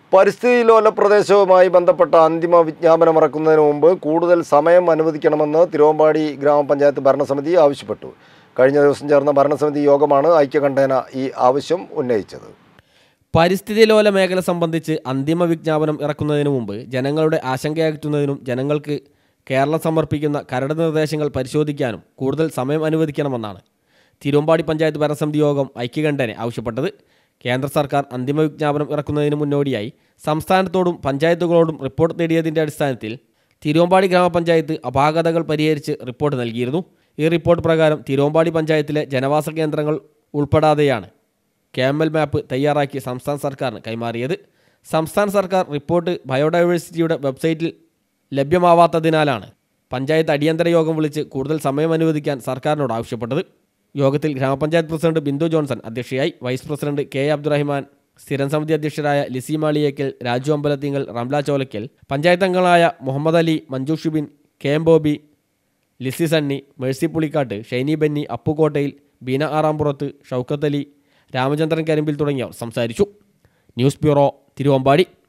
പരിസ്ഥിതി ലോല പ്രദേശവുമായി ബന്ധപ്പെട്ട അന്തിമ വിജ്ഞാപനം ഇറക്കുന്നതിന് മുമ്പ് കൂടുതൽ സമയം അനുവദിക്കണമെന്ന് തിരുവമ്പാടി ഗ്രാമപഞ്ചായത്ത് ഭരണസമിതി ആവശ്യപ്പെട്ടു. കഴിഞ്ഞ ദിവസം ചേർന്ന ഭരണസമിതി യോഗമാണ് ഐക്യകണ്ഠേന ഈ ആവശ്യം ഉന്നയിച്ചത്. പരിസ്ഥിതി ലോല മേഖല സംബന്ധിച്ച് അന്തിമ വിജ്ഞാപനം ഇറക്കുന്നതിന് മുമ്പ് ജനങ്ങളുടെ ആശങ്കയകറ്റുന്നതിനും ജനങ്ങൾക്ക് കേരളം സമർപ്പിക്കുന്ന കരട് നിർദ്ദേശങ്ങൾ പരിശോധിക്കാനും കൂടുതൽ സമയം അനുവദിക്കണമെന്നാണ് തിരുവമ്പാടി പഞ്ചായത്ത് ഭരണസമിതി യോഗം ഐക്യകണ്ഠേന ആവശ്യപ്പെട്ടത്. കേന്ദ്ര സർക്കാർ അന്തിമ വിജ്ഞാപനം ഇറക്കുന്നതിന് മുന്നോടിയായി സംസ്ഥാനത്തോടും പഞ്ചായത്തുകളോടും റിപ്പോർട്ട് നേടിയതിൻ്റെ അടിസ്ഥാനത്തിൽ തിരുവമ്പാടി ഗ്രാമപഞ്ചായത്ത് അപാകതകൾ പരിഹരിച്ച് റിപ്പോർട്ട് നൽകിയിരുന്നു. ഈ റിപ്പോർട്ട് പ്രകാരം തിരുവമ്പാടി പഞ്ചായത്തിലെ ജനവാസ കേന്ദ്രങ്ങൾ ഉൾപ്പെടാതെയാണ് KML മാപ്പ് തയ്യാറാക്കി സംസ്ഥാന സർക്കാരിന് കൈമാറിയത്. സംസ്ഥാന സർക്കാർ റിപ്പോർട്ട് ബയോഡൈവേഴ്സിറ്റിയുടെ വെബ്സൈറ്റിൽ ലഭ്യമാവാത്തതിനാലാണ് പഞ്ചായത്ത് അടിയന്തര യോഗം വിളിച്ച് കൂടുതൽ സമയം അനുവദിക്കാൻ സർക്കാരിനോട് ആവശ്യപ്പെട്ടത്. യോഗത്തിൽ ഗ്രാമപഞ്ചായത്ത് പ്രസിഡന്റ് ബിന്ദു ജോൺസൺ അധ്യക്ഷയായി. വൈസ് പ്രസിഡന്റ് KA അബ്ദുറഹിമാൻ, സ്ഥിരം സമിതി അധ്യക്ഷരായ ലിസി മാളിയേക്കൽ, രാജു അമ്പലത്തിങ്കൽ, റംല ചോലക്കൽ, പഞ്ചായത്ത് അംഗങ്ങളായ Muhammad Ali, Manju Shibin, KM Bobby, Lissy Sunny, Mercy Pulikkattu, Shiny Benny, Appukottayil, Beena Arampurathu, Shoukath Ali, Ramachandran Karimbil തുടങ്ങിയവർ സംസാരിച്ചു. News bureau, Thiruvambady.